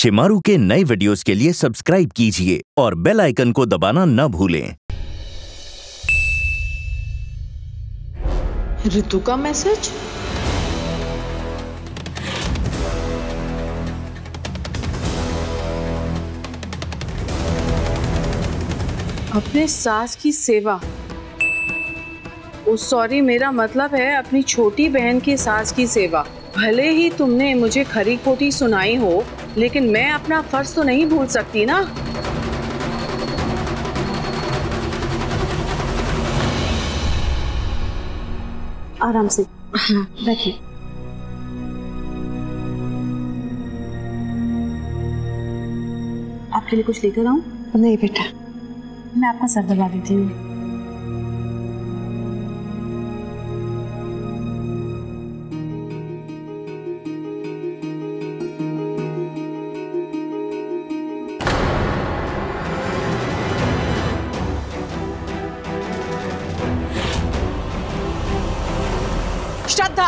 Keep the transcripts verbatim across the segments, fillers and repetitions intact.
शिमारू के नए वीडियोस के लिए सब्सक्राइब कीजिए और बेल आइकन को दबाना न भूलें। ऋतु का मैसेज? अपने सास की सेवा। ओ सॉरी, मेरा मतलब है अपनी छोटी बहन की सास की सेवा। भले ही तुमने मुझे खरी खोटी सुनाई हो, लेकिन मैं अपना फर्ज तो नहीं भूल सकती ना। आराम से बैठिए। आपके लिए कुछ लेकर आऊं? नहीं बेटा, मैं आपका सर दबा देती हूँ। श्रद्धा,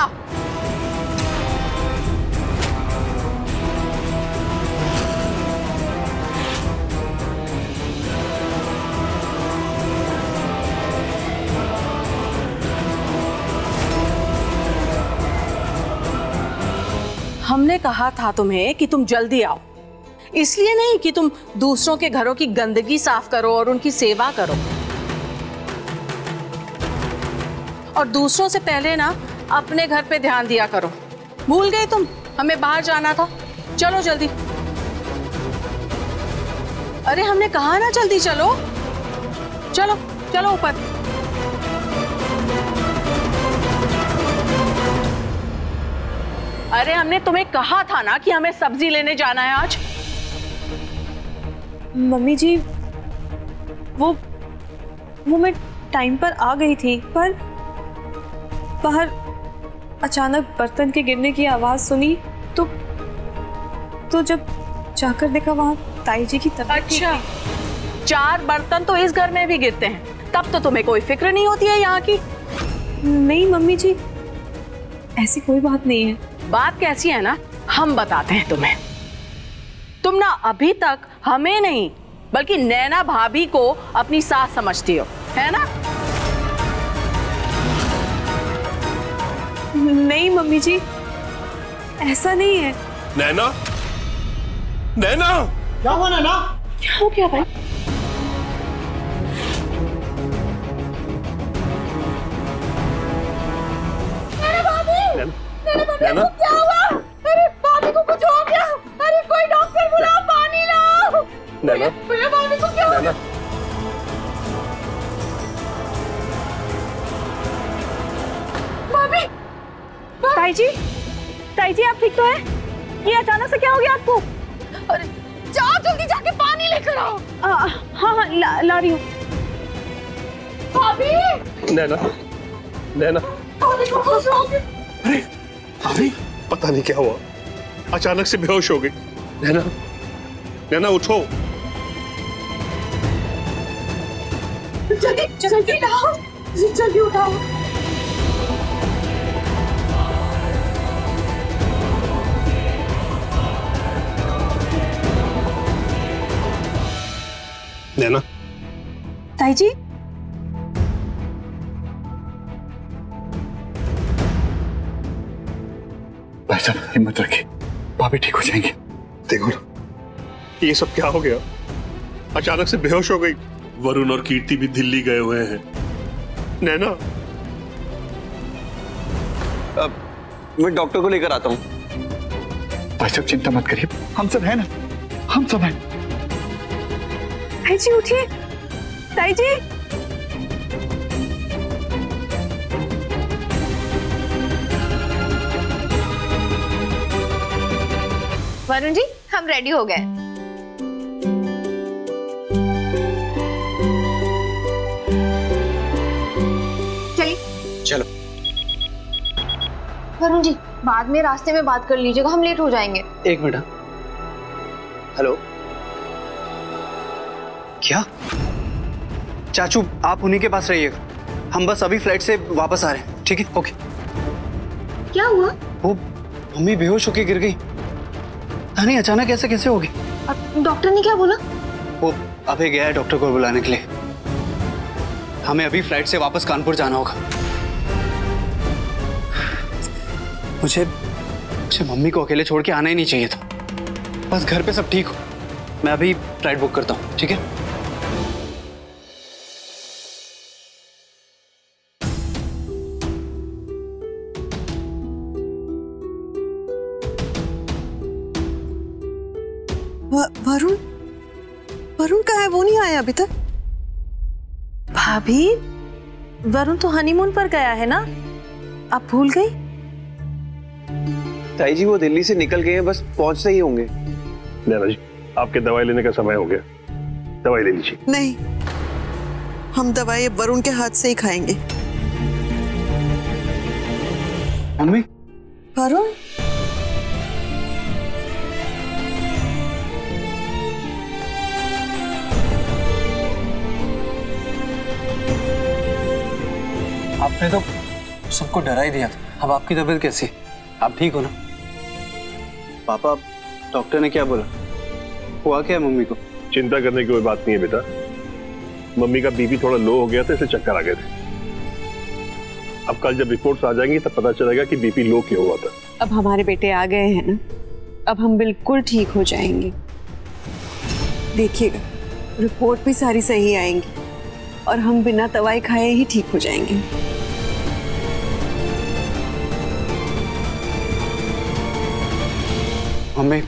हमने कहा था तुम्हें कि तुम जल्दी आओ, इसलिए नहीं कि तुम दूसरों के घरों की गंदगी साफ करो और उनकी सेवा करो। और दूसरों से पहले ना अपने घर पे ध्यान दिया करो। भूल गए तुम? हमें बाहर जाना था। चलो जल्दी। अरे हमने कहा ना जल्दी चलो। चलो चलो ऊपर। अरे हमने तुम्हें कहा था ना कि हमें सब्जी लेने जाना है आज। मम्मी जी, वो वो मैं टाइम पर आ गई थी, पर बाहर अचानक बर्तन के गिरने की आवाज सुनी तो तो जब जाकर देखा वहां ताई जी की तबीयत। अच्छा, चार बर्तन तो इस घर में भी गिरते हैं, तब तो तुम्हें कोई फिक्र नहीं होती है यहाँ की? नहीं मम्मी जी, ऐसी कोई बात नहीं है। बात कैसी है ना, हम बताते हैं तुम्हें। तुम ना अभी तक हमें नहीं बल्कि नैना भाभी को अपनी सास समझती हो, है ना? नहीं मम्मी जी, ऐसा नहीं है। नैना, नैना, क्या हुआ नैना? क्या हो गया भाई? नैना, नैना, क्या हुआ? अरे भाभी को कुछ हो गया। अरे कोई डॉक्टर बुलाओ, पानी लाओ। नैना, भैया भाभी को क्या हो गया? भाभी, ताई जी, ताई जी आप ठीक तो है? ये अचानक से क्या हो गया आपको? अरे जाओ जल्दी जाके पानी लेकर आओ। आ, हाँ हाँ ला, ला रही हूँ। भाभी, नैना, नैना, भाभी को कुछ हो गया। अरे भाभी, पता नहीं क्या हुआ, अचानक से बेहोश हो गई। नैना, नैना उठो। जल्दी जल्दी उठाओ, जल्दी उठाओ। नैना, ताई जी, भाई साहब हिम्मत रखिए, भाभी ठीक हो जाएंगे। देखो ना, ये सब क्या हो गया? अचानक से बेहोश हो गई। वरुण और कीर्ति भी दिल्ली गए हुए हैं। नैना, अब मैं डॉक्टर को लेकर आता हूँ। भाई साहब चिंता मत करिए, हम सब हैं ना, हम सब हैं। ताई जी उठिए, ताई जी। वरुण जी, हम रेडी हो गए। चलिए। चलो। वरुण जी, बाद में रास्ते में बात कर लीजिएगा, हम लेट हो जाएंगे। एक मिनट। हेलो, क्या? चाचू आप उन्हीं के पास रहिएगा, हम बस अभी फ्लाइट से वापस आ रहे हैं। ठीक है, ओके। क्या हुआ? वो मम्मी बेहोश होके गिर गई, पता नहीं अचानक ऐसे कैसे हो गई। अब डॉक्टर ने क्या बोला? वो अभी गया है डॉक्टर को बुलाने के लिए। हमें अभी फ्लाइट से वापस कानपुर जाना होगा। मुझे मुझे मम्मी को अकेले छोड़ के आना ही नहीं चाहिए था। बस घर पे सब ठीक हो। मैं अभी फ्लाइट बुक करता हूँ, ठीक है? वरुण वरुण कहाँ है? वो नहीं आया अभी तक। भाभी, वरुण तो हनीमून पर गया है ना, आप भूल गई? ताई जी वो दिल्ली से निकल गए हैं, बस पहुंचते ही होंगे। नैना जी, आपके दवाई लेने का समय हो गया, दवाई ले लीजिए। नहीं, हम दवाई वरुण के हाथ से ही खाएंगे। मम्मी, वरुण, आपने तो सबको डरा ही दिया था। अब आपकी तबीयत कैसी? आप ठीक हो ना? पापा, डॉक्टर ने क्या बोला? हुआ क्या मम्मी को? चिंता करने की कोई बात नहीं है बेटा। मम्मी का बीपी थोड़ा लो हो गया था, इसलिए चक्कर आ गए थे। अब कल जब रिपोर्ट्स आ जाएंगी तब पता चलेगा कि बीपी लो क्यों हुआ था। अब हमारे बेटे आ गए हैं ना, अब हम बिल्कुल ठीक हो जाएंगे। देखिएगा, रिपोर्ट भी सारी सही आएंगी और हम बिना दवाई खाए ही ठीक हो जाएंगे। मम्मी,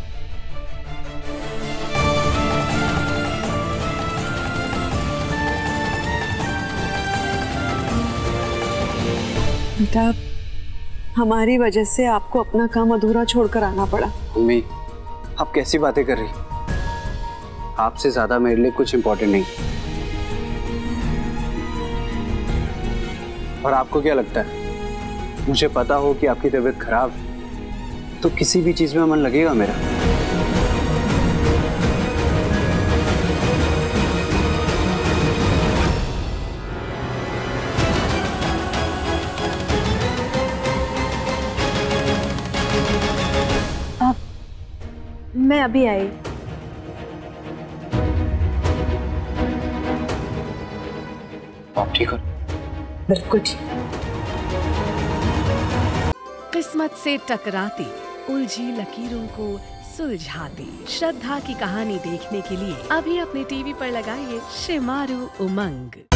बेटा, हमारी वजह से आपको अपना काम अधूरा छोड़कर आना पड़ा। मम्मी, आप कैसी बातें कर रही? आपसे ज्यादा मेरे लिए कुछ इंपॉर्टेंट नहीं। और आपको क्या लगता है, मुझे पता हो कि आपकी तबीयत खराब है तो किसी भी चीज में मन लगेगा मेरा? आप, मैं अभी आई। आप ठीक हो? बिल्कुल ठीक। किस्मत से टकराती उलझी लकीरों को सुलझाती श्रद्धा की कहानी देखने के लिए अभी अपने टीवी पर लगाइए शिमारू उमंग।